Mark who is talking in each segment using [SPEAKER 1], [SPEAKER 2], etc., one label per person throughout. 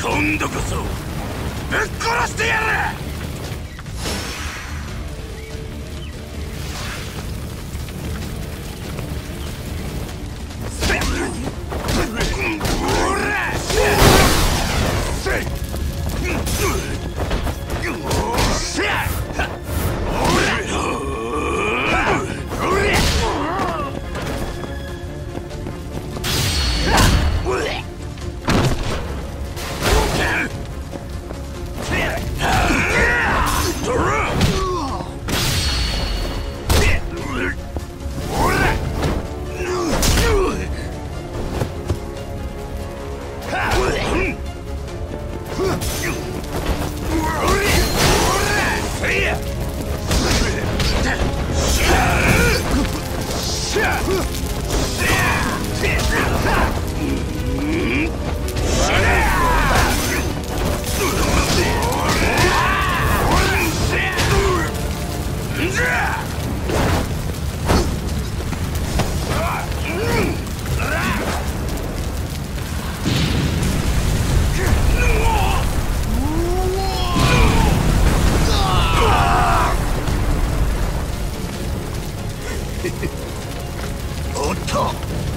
[SPEAKER 1] 今度こそぶっ殺してやる。おっと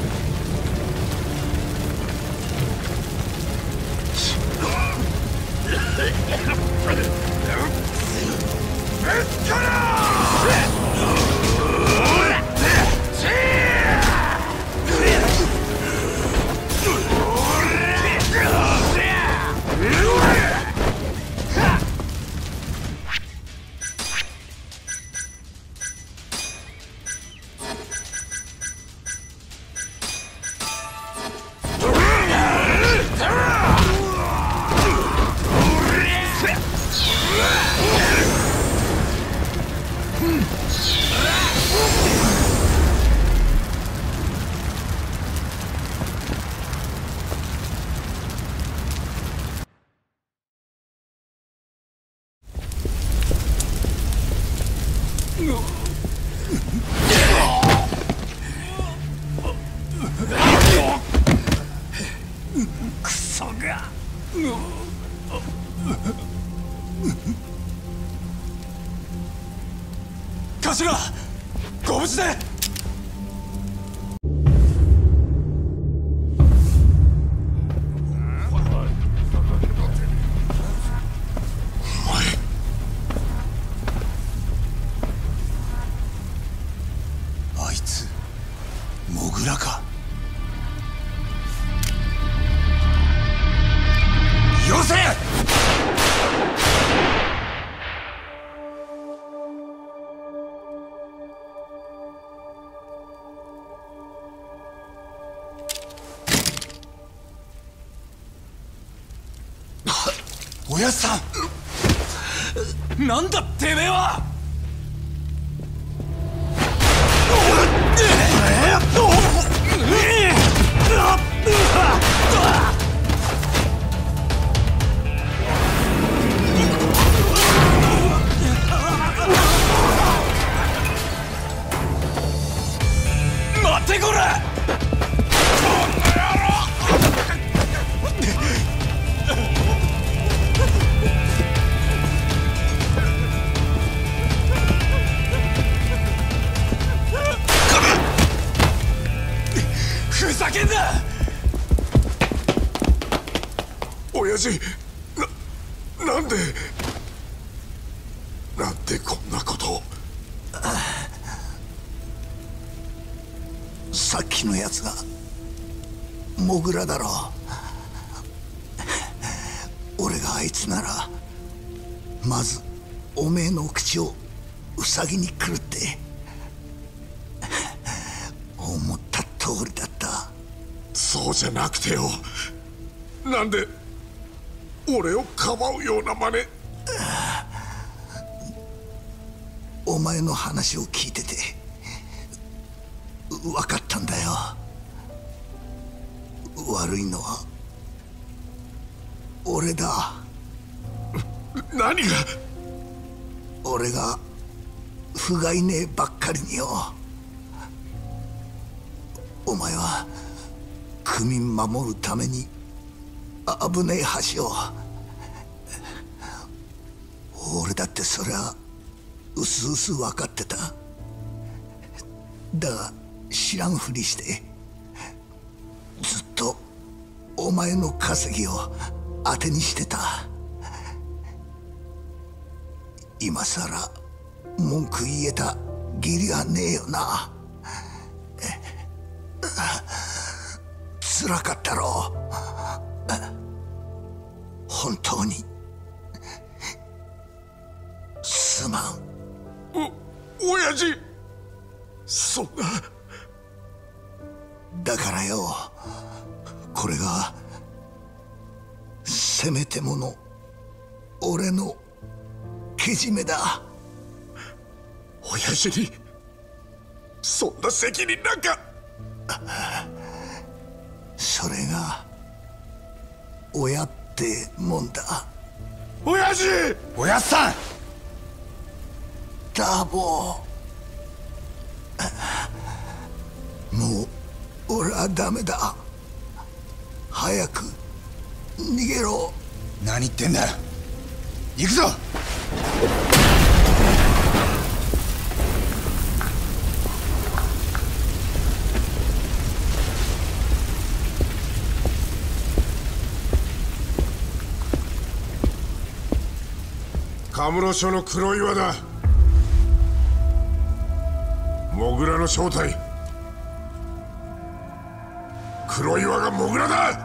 [SPEAKER 1] クソが頭ご無事で。あいつモグラか。よせ！おやっさん、なんだてめえは！待てこら！ふざけんな！
[SPEAKER 2] 親父、なんでこんなことを。
[SPEAKER 3] さっきのやつがモグラだろう。俺があいつならまずおめえの口をウサギにくるって思った通りだった。
[SPEAKER 2] そうじゃなくてよ、なんで俺をかばうような真似。
[SPEAKER 3] お前の話を聞いてて分かったんだよ。悪いのは俺だ。
[SPEAKER 2] 何が？
[SPEAKER 3] 俺が不甲斐ねえばっかりによ。お前は区民守るために危ねえ橋を。俺だってそりゃうすうす分かってた。だが知らんふりしてずっとお前の稼ぎを当てにしてた。今さら文句言えた義理はねえよな。つらかったろう。本当にすまん。
[SPEAKER 2] 親父、そんな。
[SPEAKER 3] だからよ、これがせめてもの俺のけじめだ。
[SPEAKER 2] 親父にそんな責任なんか。
[SPEAKER 3] それが親ってもんだ。
[SPEAKER 2] 親父！
[SPEAKER 1] おやっさん。
[SPEAKER 3] ダーボー、もう俺はダメだ。早く逃げろ。
[SPEAKER 1] 何言ってんだ。行くぞ。
[SPEAKER 2] カムロ署の黒岩だ。モグラの正体、黒岩がモグラだ。